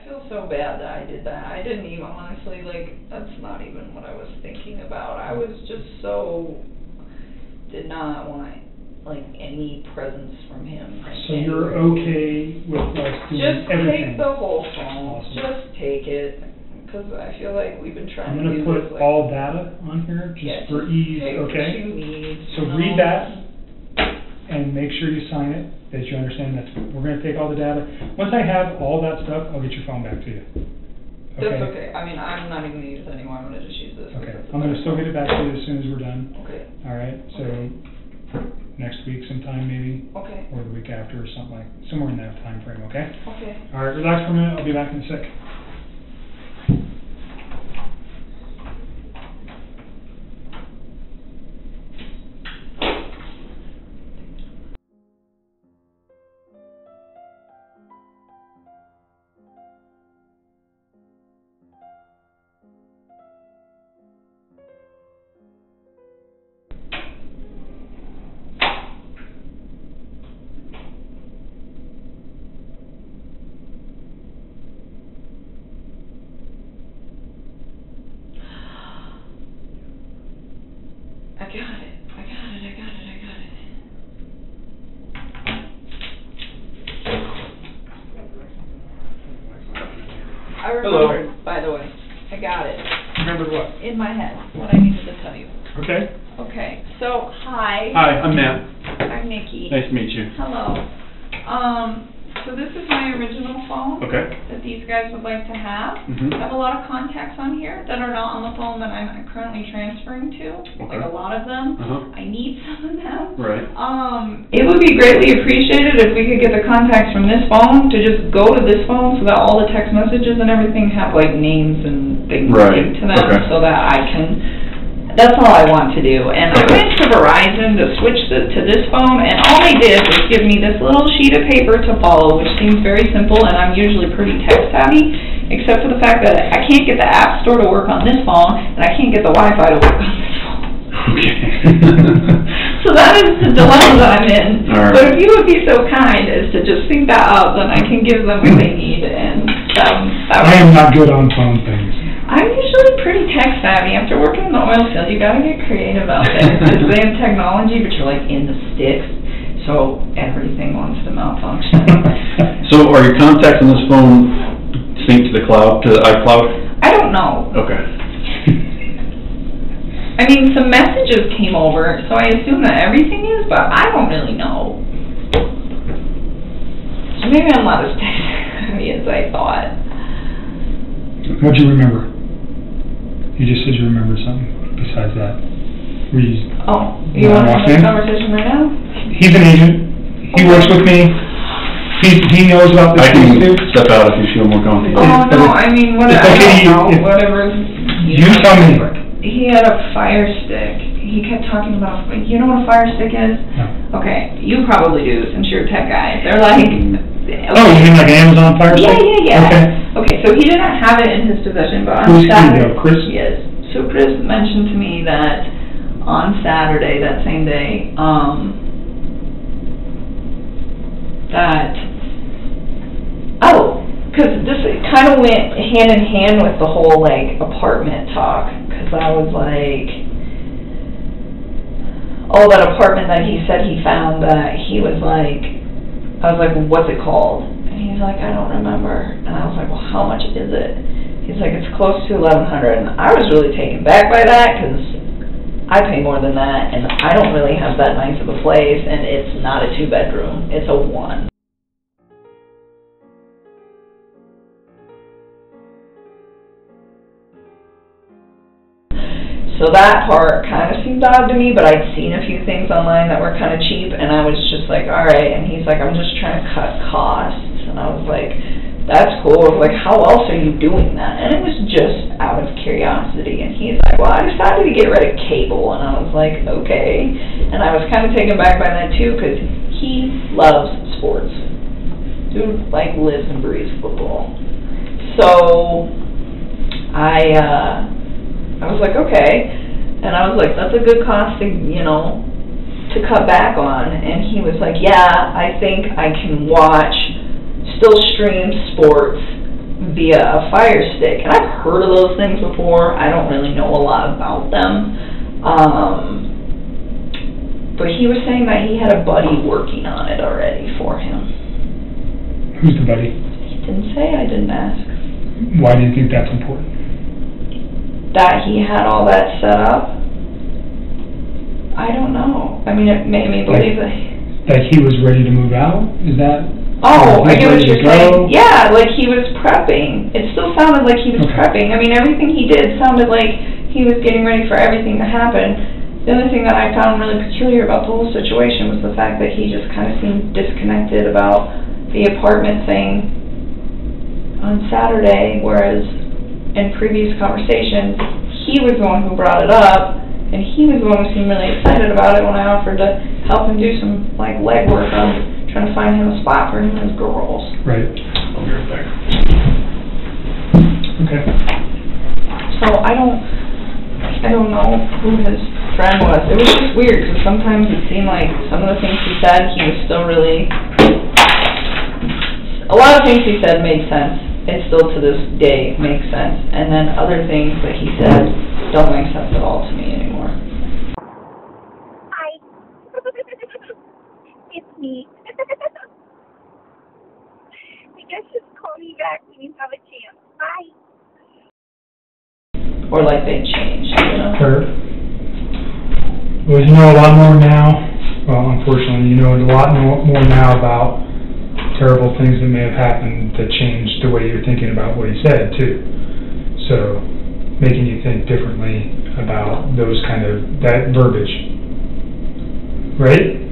feel so bad that I did that. I didn't even, honestly, like, that's not even what I was thinking about. I was just so, did not want, like, any presence from him. So you're okay with us doing just everything? Just take the whole phone. Awesome. Just take it. Because I feel like we've been trying to do this. I'm going to put all data on here just for ease, take okay? What you need, so read that and make sure you sign it, that you understand that we're going to take all the data. Once I have all that stuff, I'll get your phone back to you. Okay? That's okay. I mean, I'm not even going to use it anymore. I'm going to just use this. Okay. I'm going to still get it back to you as soon as we're done. Okay. All right. So next week sometime maybe. Okay. Or the week after or something like, somewhere in that time frame, okay? Okay. All right. Relax for a minute. I'll be back in a sec. I got it. I remembered, by the way. I got it. Remembered what? In my head, what I needed to tell you. Okay. Okay, so, hi. Hi, I'm Matt. I'm Nikki. Nice to meet you. Hello. So this is my original phone. Okay. That these guys would like to have. I have a lot of contacts on here that are not on the phone that I'm currently transferring to. Okay. Like a lot of them. I need some of them. Right. It would be greatly appreciated if we could get the contacts from this phone to just go to this phone so that all the text messages and everything have like names and things linked to them so that I can. That's all I want to do. And I went to Verizon to switch to this phone, and all they did was give me this little sheet of paper to follow, which seems very simple, and I'm usually pretty tech savvy, except for the fact that I can't get the App Store to work on this phone, and I can't get the Wi-Fi to work on this phone. Okay. So that is the dilemma that I'm in. All right. But if you would be so kind as to just sync that up, then I can give them what they need, and I am not good on phone things. I'm usually pretty tech savvy. After working in the oil field, you gotta get creative out there. Because they have technology, but you're like in the sticks, so everything wants to malfunction. So are your contacts on this phone synced to the cloud, to the iCloud? I don't know. Okay. I mean, some messages came over, so I assume that everything is, but I don't really know. So maybe I'm not as tech savvy as I thought. What'd you remember? You just said you remembered something besides that. You want to have this conversation right now? He's an agent. He works with me. He knows about this. I can step out if you feel more comfortable. Oh, no, I mean, whatever. You tell me. He had a Fire Stick. He kept talking about, you know what a Fire Stick is? No. Okay, you probably do since you're a tech guy. They're like... Okay. Oh, you mean like Amazon Fire Stick? Yeah. Okay, so he didn't have it in his possession, but on Saturday... Chris? Yes. So Chris mentioned to me that on Saturday, that same day, because this kind of went hand in hand with the whole, like, apartment talk, because I was like, that apartment that he said he found that he was like, I was like, well, what's it called? And he's like, I don't remember. And I was like, well, how much is it? He's like, it's close to $1,100. And I was really taken back by that, because I pay more than that, and I don't really have that nice of a place, and it's not a 2-bedroom, it's a 1. So that part kind of seemed odd to me, but I'd seen a few things online that were kind of cheap, and I was just like, all right. And he's like, I'm just trying to cut costs. And I was like, that's cool. Like, how else are you doing that? And it was just out of curiosity. And he's like, well, I decided to get rid of cable. And I was like, okay. And I was kind of taken back by that, too, because he loves sports. Dude, like, lives and breathes football. So I was like, okay, and I was like, that's a good cost to cut back on, and he was like, yeah, I think I can still stream sports via a fire stick. And I've heard of those things before. I don't really know a lot about them. But he was saying that he had a buddy working on it already for him. Who's the buddy? He didn't say, I didn't ask. Why do you think that's important? That he had all that set up? I don't know. I mean, it made me believe that... Like he was ready to move out? Is that... Oh, I get what you're saying. Yeah, like he was prepping. It still sounded like he was prepping. I mean, everything he did sounded like he was getting ready for everything to happen. The only thing that I found really peculiar about the whole situation was the fact that he just kind of seemed disconnected about the apartment thing on Saturday, whereas in previous conversations, he was the one who brought it up, and he was the one who seemed really excited about it when I offered to help him do some, like, legwork on trying to find him a spot for him and his girls. Right. I'll be right back. Okay. So I don't know who his friend was. It was just weird, because sometimes it seemed like some of the things he said, he was still really... A lot of things he said made sense. It still to this day makes sense. And then other things that he said don't make sense at all to me anymore. Hi. It's me. I guess just call me back when you have a chance. Bye. Or like they changed, you know? Sure. Well, you know a lot more now. Well, unfortunately, you know a lot more now about terrible things that may have happened that changed the way you're thinking about what he said, too. So, making you think differently about those kind of, that verbiage. Right?